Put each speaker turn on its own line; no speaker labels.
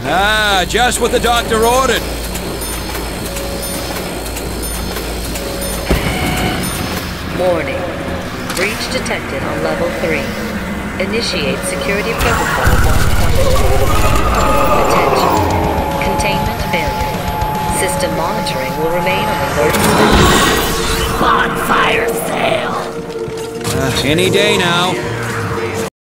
Ah, just what the doctor ordered.
Warning. Breach detected on level 3. Initiate security protocol 1.2. Attention. Containment failure. System monitoring will remain on alert status.
Bonfire sale!
Any day now.